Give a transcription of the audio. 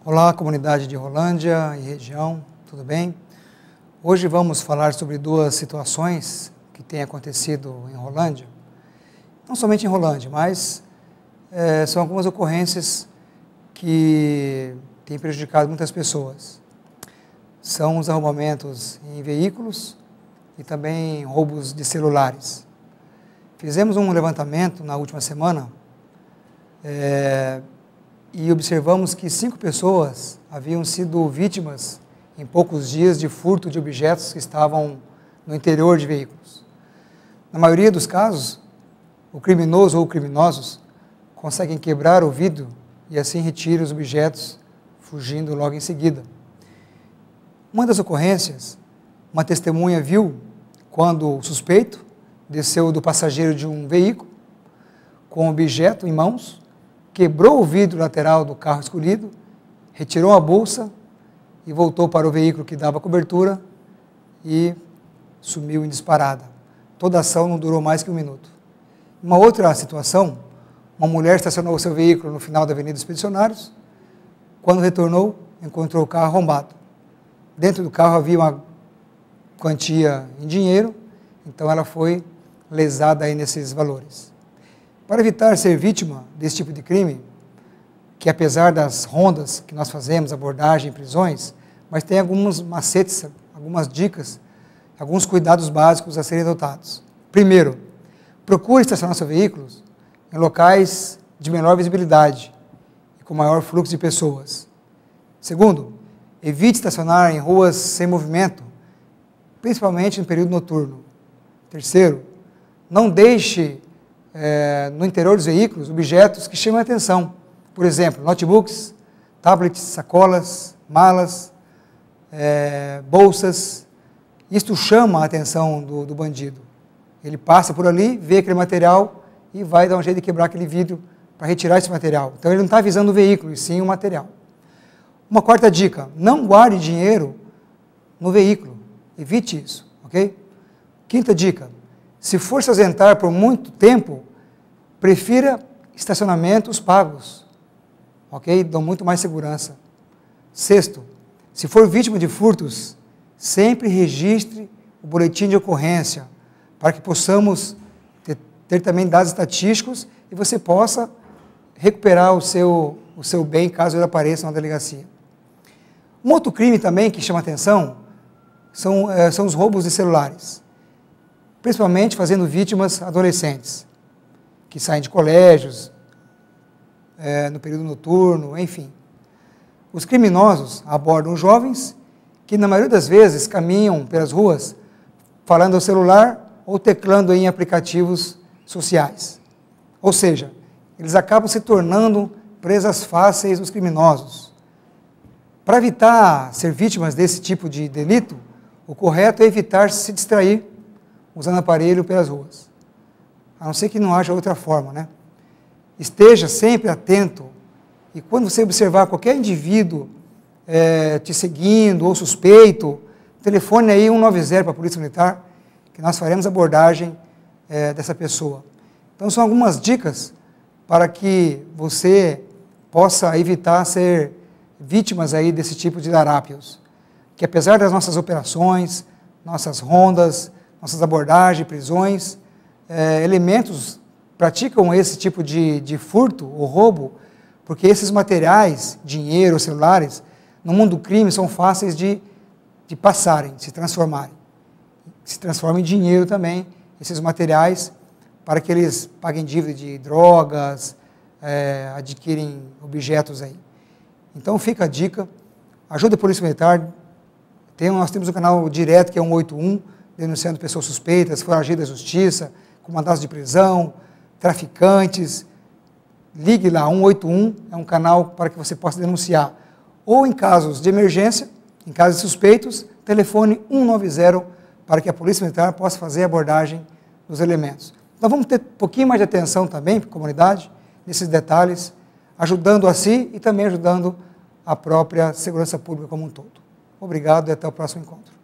Olá, comunidade de Rolândia e região, tudo bem? Hoje vamos falar sobre duas situações que têm acontecido em Rolândia. Não somente em Rolândia, mas são algumas ocorrências que têm prejudicado muitas pessoas. São os arrombamentos em veículos e também roubos de celulares. Fizemos um levantamento na última semana e observamos que 5 pessoas haviam sido vítimas em poucos dias de furto de objetos que estavam no interior de veículos. Na maioria dos casos, o criminoso ou criminosos conseguem quebrar o vidro e assim retiram os objetos, fugindo logo em seguida. Uma das ocorrências, uma testemunha viu quando o suspeito desceu do passageiro de um veículo com um objeto em mãos, quebrou o vidro lateral do carro escolhido, retirou a bolsa e voltou para o veículo que dava cobertura e sumiu em disparada. Toda a ação não durou mais que 1 minuto. Uma outra situação, uma mulher estacionou o seu veículo no final da Avenida Expedicionários. Quando retornou, encontrou o carro arrombado. Dentro do carro havia uma quantia em dinheiro, então ela foi lesada aí nesses valores. Para evitar ser vítima desse tipo de crime, que apesar das rondas que nós fazemos, abordagem em prisões, mas tem alguns macetes, algumas dicas, alguns cuidados básicos a serem adotados. Primeiro, procure estacionar seus veículos em locais de menor visibilidade e com maior fluxo de pessoas. Segundo, evite estacionar em ruas sem movimento, principalmente no período noturno. Terceiro, não deixe no interior dos veículos objetos que chamem a atenção. Por exemplo, notebooks, tablets, sacolas, malas, bolsas. Isto chama a atenção do bandido. Ele passa por ali, vê aquele material e vai dar um jeito de quebrar aquele vidro para retirar esse material. Então ele não está visando o veículo, e sim o material. Uma quarta dica, não guarde dinheiro no veículo. Evite isso, ok? Quinta dica, se for se ausentar por muito tempo, prefira estacionamentos pagos, ok? Dão muito mais segurança. Sexto, se for vítima de furtos, sempre registre o boletim de ocorrência, para que possamos ter também dados estatísticos e você possa recuperar o seu bem caso ele apareça na delegacia. Um outro crime também que chama atenção são os roubos de celulares, principalmente fazendo vítimas adolescentes, que saem de colégios, no período noturno, enfim. Os criminosos abordam jovens que, na maioria das vezes, caminham pelas ruas falando ao celular ou teclando em aplicativos sociais. Ou seja, eles acabam se tornando presas fáceis dos criminosos. Para evitar ser vítimas desse tipo de delito, o correto é evitar se distrair usando aparelho pelas ruas. A não ser que não haja outra forma, né? Esteja sempre atento e quando você observar qualquer indivíduo te seguindo ou suspeito, telefone aí 190 para a Polícia Militar, que nós faremos abordagem dessa pessoa. Então são algumas dicas para que você possa evitar ser vítimas aí desse tipo de larápios, que apesar das nossas operações, nossas rondas, nossas abordagens, prisões, elementos praticam esse tipo de furto ou roubo, porque esses materiais, dinheiro, celulares, no mundo do crime são fáceis de passarem, se transformarem. Se transformam em dinheiro também, esses materiais, para que eles paguem dívida de drogas, adquirem objetos aí. Então fica a dica, ajude a Polícia Militar, nós temos um canal direto que é 181, denunciando pessoas suspeitas, foragidas da justiça, com mandados de prisão, traficantes. Ligue lá, 181, é um canal para que você possa denunciar. Ou em casos de emergência, em casos de suspeitos, telefone 190 para que a Polícia Militar possa fazer a abordagem dos elementos. Então vamos ter um pouquinho mais de atenção também para a comunidade, nesses detalhes, ajudando a si e também ajudando a própria segurança pública como um todo. Obrigado e até o próximo encontro.